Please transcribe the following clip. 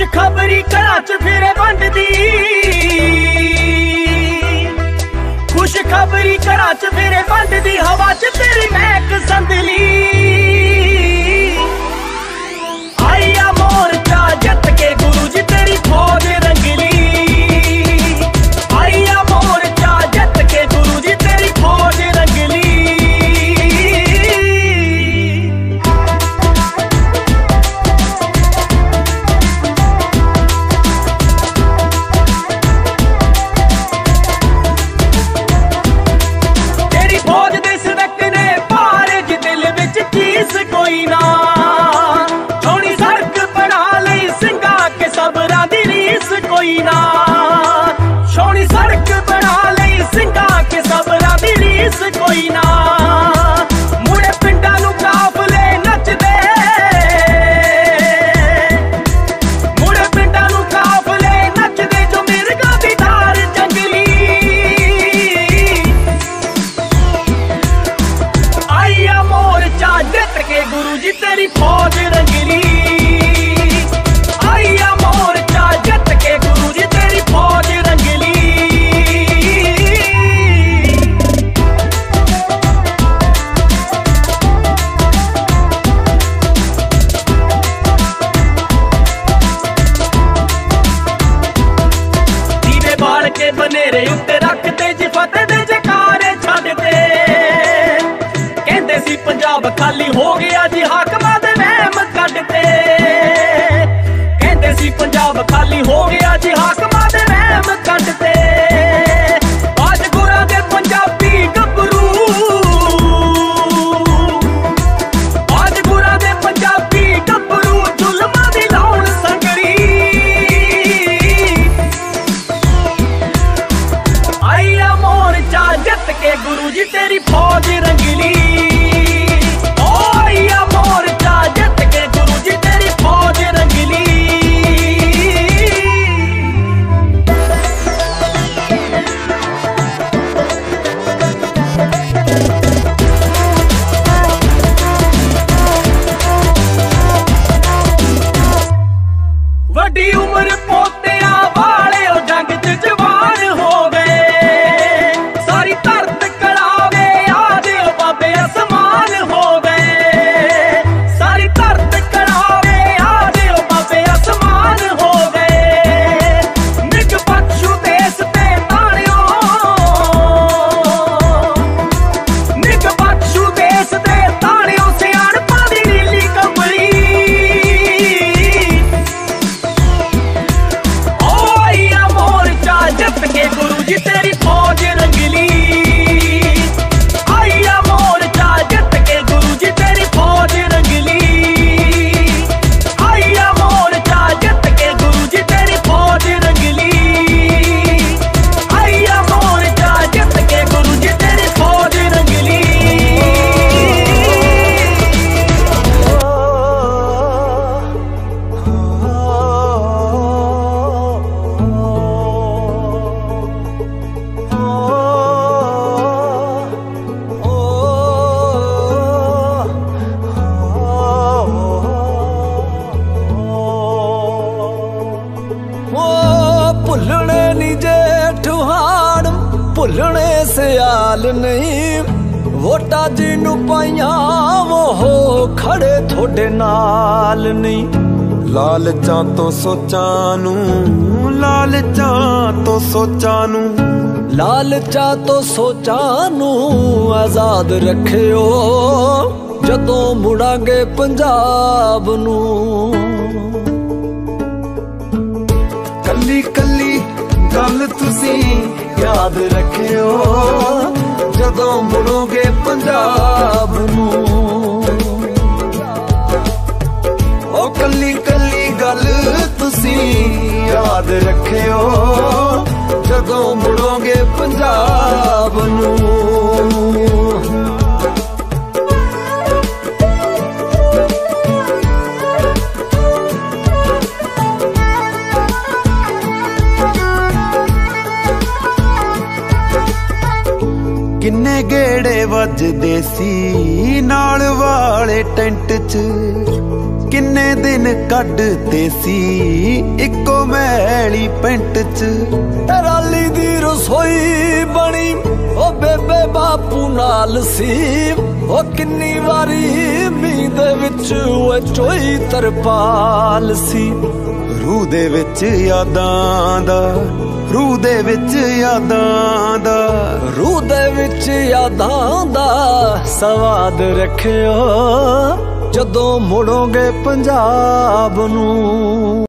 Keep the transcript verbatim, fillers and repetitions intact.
खुशखबरी घरां च फिरे वंडदी, खुशखबरी घरां च फिरे वंडदी, हवा च तेरी महक संदली। आईया मोर्चा जित के गुरु जी तेरी फौज रंगली, आईया मोर्चा जित के गुरु जी तेरी फौज रंगली। कोई ना छोड़ी सड़क बना लई सिंगा के सबरा दी रीस, कोई ना छोड़ी सड़क बना लई सिंगा के सबरा दी रीस, कोई ना मुड़े पिंडा नू काफले नचदे, मुड़े पिंडा नू काफले नचदे जो मिर्गा दी धार जंगली। आईया मोर्चा जित के गुरु जी तेरी फौज रंगली, आईया मोर्चा जित के गुरु जी तेरी फौज रंगली। दीवे बाल के बनेरे उत्ते रखते जी फतेह दे जकारे छड्डते, कहंदे सी पंजाब खाली हो गया जी हाकमां दे वहम कड्डते, कहंदे सी पंजाब खाली हो गया जी हाकमां दे वहम कड्डते। आज गुरां दे पंजाबी गभरू, आज गुरां दे पंजाबी गभरू जुल्मां दी लाउण संगड़ी। आईया मोर्चा जित के गुरु जी तेरी फौज रंगली, मोर्चा जित के गुरु जी तेरी फौज रंगली। वड्डी उम्र पोतिया वाले ओ जंग च जवान हो गए, सारी धरत कड़ावे आदे ओ बाबे असमान हो गए, सारी धरत कड़ावे आदे ओ बाबे असमान हो गए। निग बख्शू देश ते ताणियो, निग बख्शू देश ते ताणियो सियाणपां दी नीली कंबली। जित के गुरु जी तेरी फौज रंगली, आईया मोर्चा जित के गुरु जी तेरी फौज रंगली, आईया मोर्चा जित के गुरु जी तेरी फौज रंगली, आईया मोर्चा जित के गुरु जी तेरी फौज रंगली। भुलने नी जेठ हाड़ भुलने सियाल नहीं, वोटा जिन्नू पाइया वो हो खड़े थोड़े नाल नहीं। लालचां तो सोचां नू, लालचां तो सोचां नू, लालचा तो सोचां नू आजाद रखियो जदों मुड़ांगे पंजाब नू। कली कली गल तुसी याद रखियो जदों मुड़ोगे पंजाब नू। ओ कली कली गल तुसी याद रखियो जदों मुड़ोगे पंजाब नू। किन्ने ਗੇੜੇ ਵੱਜਦੇ ਸੀ ਨਾਲ ਵਾਲੇ ਟੈਂਟ 'ਚ, ਕਿੰਨੇ ਦਿਨ ਕੱਢਦੇ ਸੀ ਇੱਕੋ ਮੈਲੀ ਪੈਂਟ 'ਚ। ਰਾਲੀ ਦੀ ਰਸੋਈ ਬਣੀ ਉਹ ਬੇਬੇ ਬਾਪੂ ਨਾਲ ਸੀ, ਉਹ ਕਿੰਨੀ ਵਾਰੀ ਮੀਂਹ ਦੇ ਵਿੱਚ ਉਹ ਚੋਈ ਤਰਪਾਲ ਸੀ। ਰੂਹ ਦੇ ਵਿੱਚ ਯਾਦਾਂ ਦਾ, ਰੂਹ ਦੇ ਵਿੱਚ ਯਾਦਾਂ ਦਾ, ਰੂਹ ਦੇ ਵਿੱਚ ਯਾਦਾਂ ਦਾ ਸਵਾਦ ਰੱਖਿਓ ਜਦੋਂ ਮੁੜੋਗੇ ਪੰਜਾਬ ਨੂੰ।